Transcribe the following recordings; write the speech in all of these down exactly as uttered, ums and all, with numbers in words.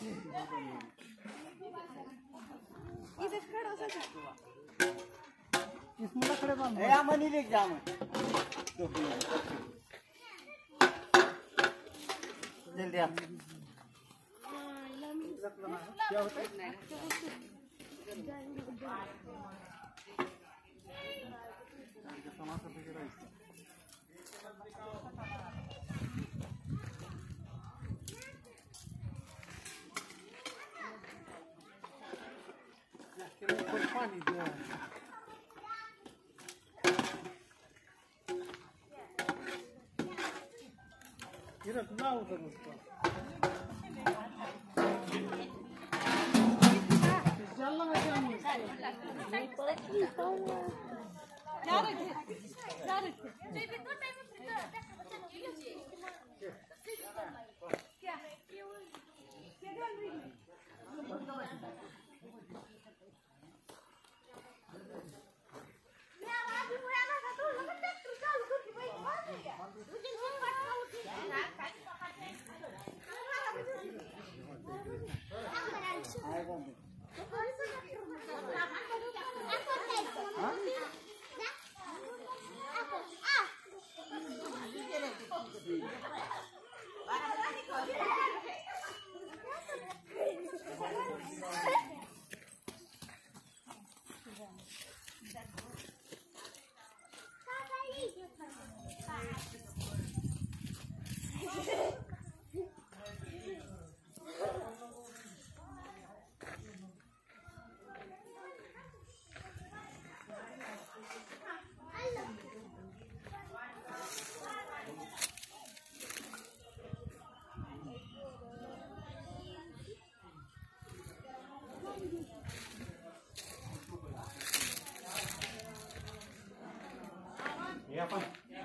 इसमें खड़े बांध ए आ मनी लेके जा मैं जल्दी आ क्या होता है पानी दिया ये रखना उधर उसको चल लगा क्या रखे क्या रखे क्या ये अपन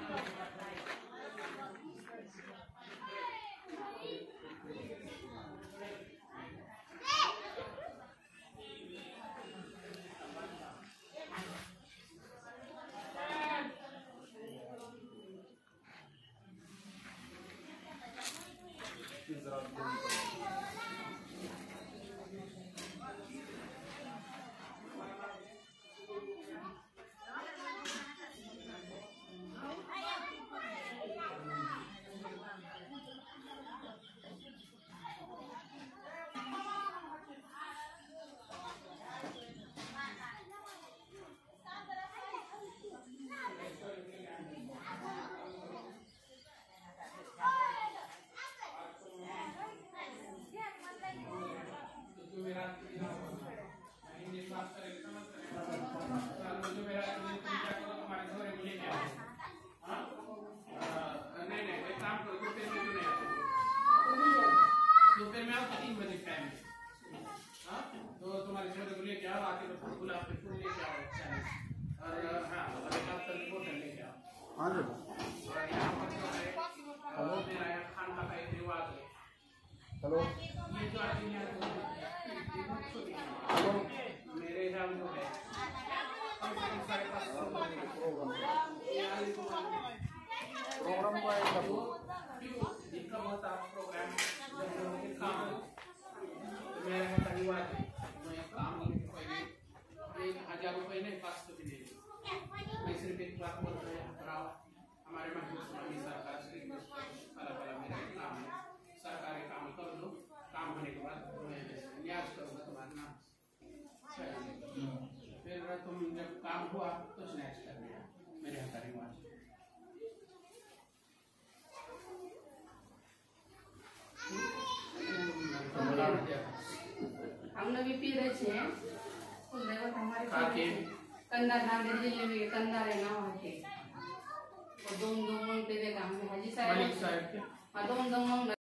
हाँ जी हेलो हेलो हेलो मेरे हिसाब प्रोग्राम को आएगा जिनका बहुत आप प्रोग्राम काम मेरा है परिवार मैं काम नहीं पहले एक हजार रुपए नहीं पाँच सौ भी नहीं मैं सिर्फ एक बात बोल रहे हैं हमारे महाराष्ट्र सरकार से वाला वाला मेरा काम है सरकारी काम कर लो काम होने के बाद मैं न्यास करूँगा तुम्हारा नाम फिर तुम जब काम हुआ तो स्नैच कर लिया मेरे यहाँ का रिवाज हम लोग भी पी रहे थे हमारे कंधा धाम जिले में कंधा रहना वहाँ के दोन दोन पे देखा हमने हाजी साहब साहब दोन दोन